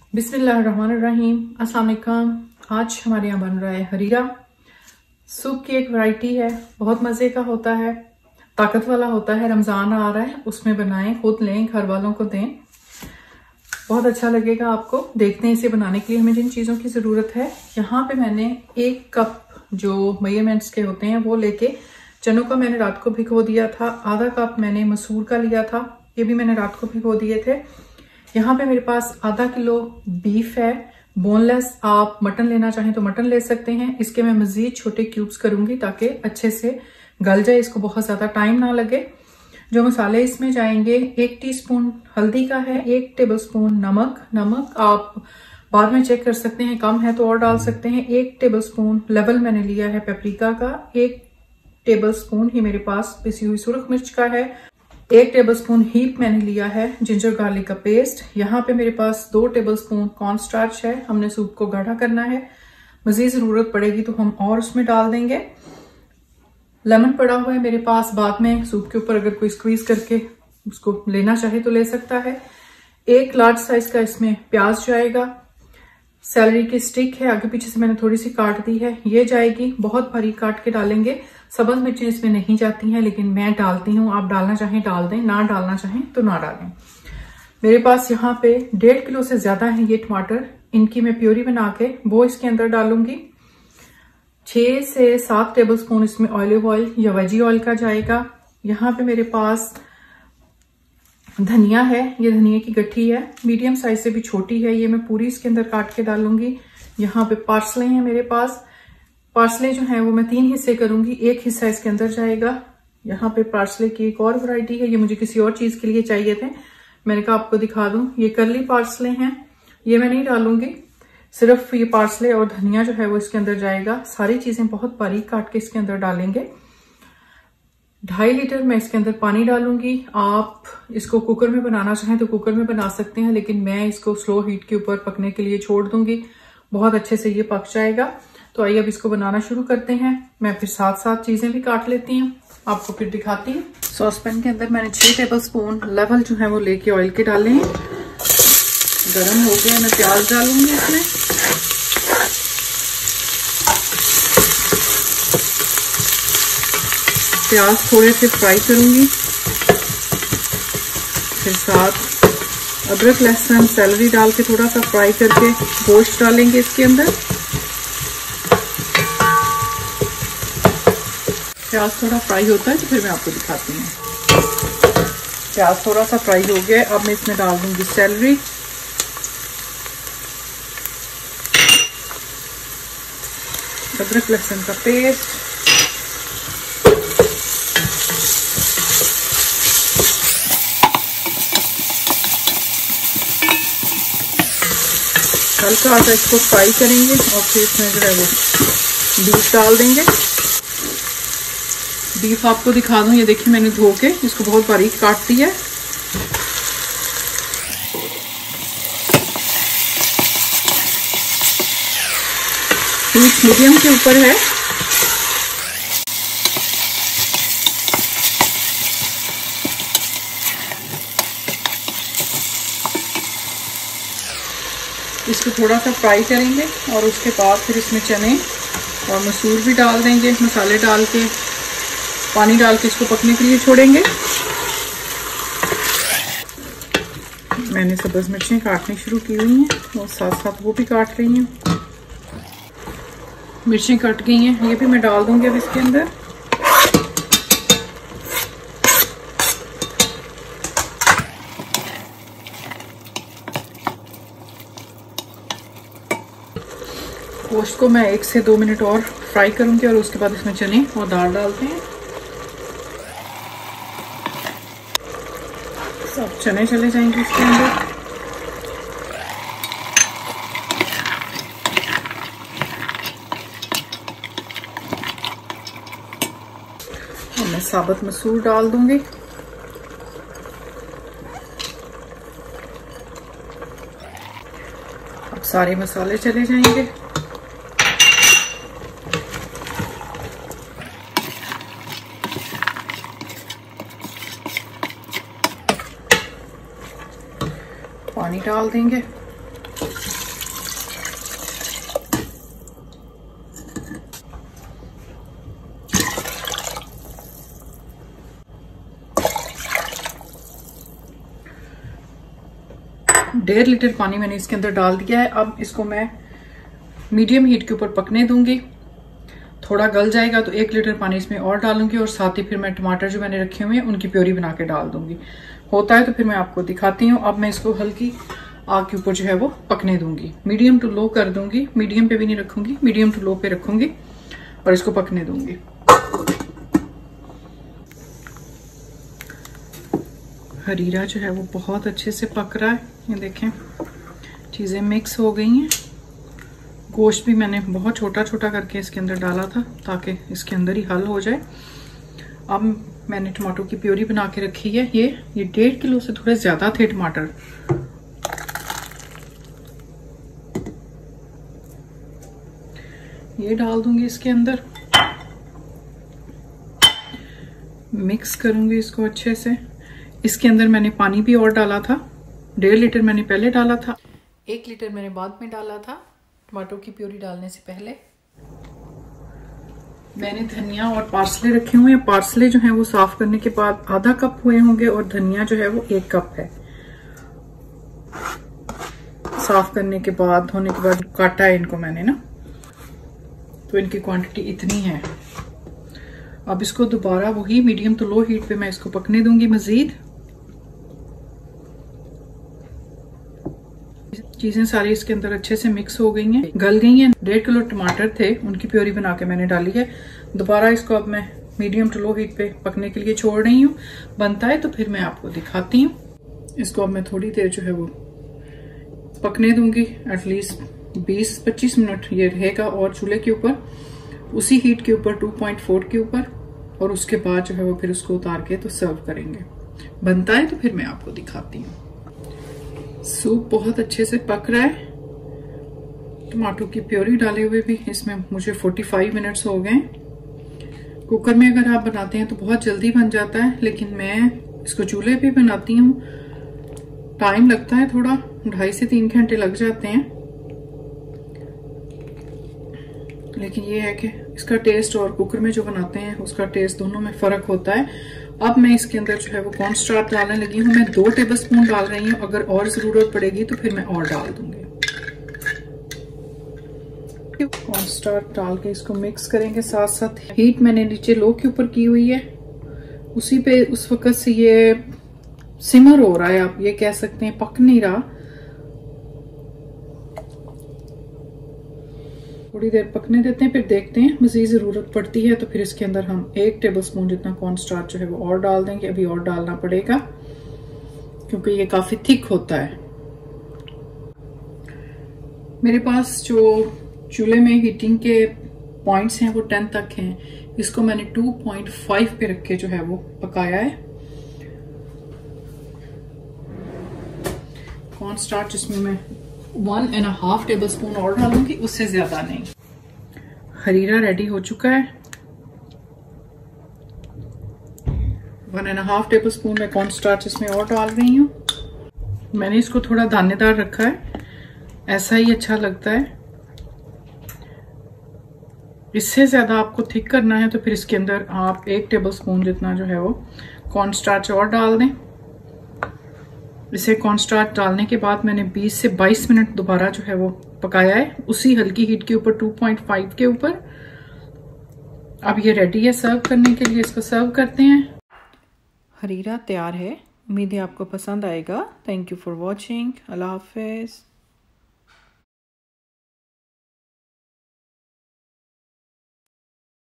बिस्मिल्लाहिर्रहमानिर्रहीम। अस्सलाम वालेकुम। आज हमारे यहाँ बन रहा है हरीरा। सूप की एक वैरायटी है, बहुत मज़े का होता है, ताकत वाला होता है। रमज़ान आ रहा है, उसमें बनाएं, खुद लें, घर वालों को दें, बहुत अच्छा लगेगा आपको। देखते हैं इसे बनाने के लिए हमें जिन चीज़ों की ज़रूरत है। यहाँ पे मैंने 1 कप जो मेजरमेंट्स के होते हैं वो लेके, चनों का मैंने रात को भिगो दिया था। आधा कप मैंने मसूर का लिया था, ये भी मैंने रात को भिगो दिए थे। यहाँ पे मेरे पास आधा किलो बीफ है, बोनलेस। आप मटन लेना चाहें तो मटन ले सकते हैं। इसके मैं मजीद छोटे क्यूब्स करूंगी ताकि अच्छे से गल जाए, इसको बहुत ज्यादा टाइम ना लगे। जो मसाले इसमें जाएंगे, 1 टीस्पून हल्दी का है, 1 टेबलस्पून नमक आप बाद में चेक कर सकते हैं, कम है तो और डाल सकते हैं। 1 टेबलस्पून लेवल मैंने लिया है पेपरिका का, 1 टेबलस्पून ही मेरे पास पिसी हुई सुरख मिर्च का है, 1 टेबलस्पून हीप मैंने लिया है जिंजर गार्लिक का पेस्ट। यहाँ पे मेरे पास 2 टेबलस्पून कॉर्नस्टार्च है। हमने सूप को गाढ़ा करना है, मजीद जरूरत पड़ेगी तो हम और उसमें डाल देंगे। लेमन पड़ा हुआ है मेरे पास, बाद में सूप के ऊपर अगर कोई स्क्वीज करके उसको लेना चाहे तो ले सकता है। 1 लार्ज साइज का इसमें प्याज जाएगा। सेलरी की स्टिक है, आगे पीछे से मैंने थोड़ी सी काट दी है, ये जाएगी। बहुत बारीक काट के डालेंगे। सब्ज मिर्चें इसमें नहीं जाती हैं, लेकिन मैं डालती हूँ। आप डालना चाहें डाल दें, ना डालना चाहें तो ना डालें। मेरे पास यहाँ पे 1.5 किलो से ज्यादा है ये टमाटर। इनकी मैं प्योरी बना के वो इसके अंदर डालूंगी। 6 से 7 टेबलस्पून इसमें ऑलिव ऑयल या वेजी ऑयल का जाएगा। यहाँ पे मेरे पास धनिया है, ये धनिया की गट्ठी है, मीडियम साइज से भी छोटी है, ये मैं पूरी इसके अंदर काट के डालूंगी। यहाँ पे पार्सले हैं मेरे पास। पार्सले जो है वो मैं 3 हिस्से करूंगी, 1 हिस्सा इसके अंदर जाएगा। यहाँ पे पार्सले की एक और वैरायटी है, ये मुझे किसी और चीज के लिए चाहिए थे, मैंने कहा आपको दिखा दूं। ये कर्ली पार्सले हैं, ये मैं नहीं डालूंगी, सिर्फ ये पार्सले और धनिया जो है वो इसके अंदर जाएगा। सारी चीजें बहुत बारीक काट के इसके अंदर डालेंगे। 2.5 लीटर मैं इसके अंदर पानी डालूंगी। आप इसको कुकर में बनाना चाहें तो कुकर में बना सकते हैं, लेकिन मैं इसको स्लो हीट के ऊपर पकने के लिए छोड़ दूंगी, बहुत अच्छे से ये पक जाएगा। तो आइए अब इसको बनाना शुरू करते हैं। मैं फिर साथ साथ चीजें भी काट लेती हूँ, आपको फिर दिखाती हूँ। सॉसपैन के अंदर मैंने 6 टेबलस्पून लेवल जो है वो लेके ऑयल के डाले हैं। गरम हो गया, मैं प्याज डालूंगी इसमें। प्याज थोड़े से फ्राई करूंगी, फिर साथ अदरक लहसुन सेलरी डाल के थोड़ा सा फ्राई करके गोश्त डालेंगे इसके अंदर। प्याज थोड़ा फ्राई होता है तो फिर मैं आपको दिखाती हूँ। प्याज थोड़ा सा फ्राई हो गया, अब मैं इसमें डाल दूंगी सेलरी, अदरक लहसुन का पेस्ट, हल्का सा इसको फ्राई करेंगे और फिर इसमें जो है वो बीफ डाल देंगे। बीफ आपको दिखा दूं, ये देखिए मैंने धो के इसको बहुत बारीक काट दिया है। हीट मीडियम के ऊपर है। इसको थोड़ा सा फ्राई करेंगे और उसके बाद फिर इसमें चने और मसूर भी डाल देंगे। मसाले डाल के पानी डाल के इसको पकने के लिए छोड़ेंगे। मैंने सब्ज मिर्चें काटनी शुरू की हुई हैं और साथ साथ वो भी काट रही हूँ। मिर्चें कट गई हैं, ये भी मैं डाल दूंगी अब इसके अंदर। गोश्त को मैं 1 से 2 मिनट और फ्राई करूंगी और उसके बाद इसमें चने और दाल डालते हैं। सब चने चले जाएंगे इसके अंदर। और मैं साबुत मसूर डाल दूंगी। अब सारे मसाले चले जाएंगे। पानी डाल देंगे। डेढ़ लीटर पानी मैंने इसके अंदर डाल दिया है। अब इसको मैं मीडियम हीट के ऊपर पकने दूंगी। थोड़ा गल जाएगा तो 1 लीटर पानी इसमें और डालूंगी और साथ ही फिर मैं टमाटर जो मैंने रखे हुए हैं उनकी प्योरी बना के डाल दूंगी। होता है तो फिर मैं आपको दिखाती हूँ। अब मैं इसको हल्की आग के ऊपर जो है वो पकने दूंगी। मीडियम टू लो कर दूंगी, मीडियम पे भी नहीं रखूंगी, मीडियम टू लो पे रखूंगी और इसको पकने दूंगी। हरीरा जो है वो बहुत अच्छे से पक रहा है। ये देखें चीज़ें मिक्स हो गई हैं। गोश्त भी मैंने बहुत छोटा छोटा करके इसके अंदर डाला था ताकि इसके अंदर ही हल हो जाए। अब मैंने टमाटो की प्योरी बना के रखी है। ये 1.5 किलो से थोड़े ज़्यादा थे टमाटर। ये डाल दूंगी इसके अंदर, मिक्स करूंगी इसको अच्छे से। इसके अंदर मैंने पानी भी और डाला था। 1.5 लीटर मैंने पहले डाला था, 1 लीटर मैंने बाद में डाला था टमाटो की प्योरी डालने से पहले। मैंने धनिया और पार्सले रखे हुए हैं। पार्सले जो है वो साफ करने के बाद आधा कप हुए होंगे और धनिया जो है वो 1 कप है। साफ करने के बाद, धोने के बाद काटा है इनको मैंने ना, तो इनकी क्वांटिटी इतनी है। अब इसको दोबारा वही मीडियम टू लो हीट पे मैं इसको पकने दूंगी मजीद। चीजें सारी इसके अंदर अच्छे से मिक्स हो गई हैं, गल गई हैं। 1.5 किलो टमाटर थे, उनकी प्योरी बना के मैंने डाली है। दोबारा इसको अब मैं मीडियम टू लो हीट पे पकने के लिए छोड़ रही हूँ। बनता है तो फिर मैं आपको दिखाती हूँ। इसको अब मैं थोड़ी देर जो है वो पकने दूंगी, एटलीस्ट 20-25 मिनट ये रहेगा। और चूल्हे के ऊपर उसी हीट के ऊपर 2.4 के ऊपर, और उसके बाद जो है वो फिर उसको उतार के तो सर्व करेंगे। बनता है तो फिर मैं आपको दिखाती हूँ। सूप बहुत अच्छे से पक रहा है। टमाटो की प्योरी डाले हुए भी इसमें मुझे 45 मिनट्स हो गए। कुकर में अगर आप बनाते हैं तो बहुत जल्दी बन जाता है, लेकिन मैं इसको चूल्हे पे बनाती हूँ, टाइम लगता है थोड़ा, 2.5 से 3 घंटे लग जाते हैं। लेकिन ये है कि इसका टेस्ट और कुकर में जो बनाते हैं उसका टेस्ट दोनों में फर्क होता है। अब मैं इसके अंदर जो है वो कॉर्न स्टार्च डालने लगी हूँ। मैं 2 टेबलस्पून डाल रही हूँ, अगर और जरूरत पड़ेगी तो फिर मैं और डाल दूंगी। कॉर्न स्टार्च डाल के इसको मिक्स करेंगे। साथ साथ हीट मैंने नीचे लो के ऊपर की हुई है, उसी पे उस वक्त से ये सिमर हो रहा है, आप ये कह सकते हैं, पक नहीं रहा। थोड़ी देर पकने देते हैं, फिर देखते हैं मजीद जरूरत पड़ती है तो फिर इसके अंदर हम 1 टेबलस्पून जितना कॉर्न स्टार्च जो है वो और डाल देंगे। अभी और डालना पड़ेगा क्योंकि ये काफी थिक होता है। मेरे पास जो चूल्हे में हीटिंग के पॉइंट्स हैं वो 10 तक हैं। इसको मैंने 2.5 पे रख के जो है वो पकाया है। कॉर्न स्टार्च इसमें मैं 1.5 टेबलस्पून और डालूंगी, उससे ज्यादा नहीं। हरीरा रेडी हो चुका है। 1.5 टेबलस्पून मैं कॉर्न स्टार्च इसमें और डाल रही हूँ। मैंने इसको थोड़ा दानेदार रखा है, ऐसा ही अच्छा लगता है। इससे ज्यादा आपको थिक करना है तो फिर इसके अंदर आप 1 टेबलस्पून जितना जो है वो कॉर्न स्टार्च और डाल दें। इसे कॉर्न स्टार्च डालने के बाद मैंने 20 से 22 मिनट दोबारा जो है वो पकाया है, उसी हल्की हीट के ऊपर 2.5 के ऊपर। अब ये रेडी है सर्व करने के लिए, इसको सर्व करते हैं। हरीरा तैयार है। उम्मीद है आपको पसंद आएगा। Thank you for watching. अल्लाह हाफिज।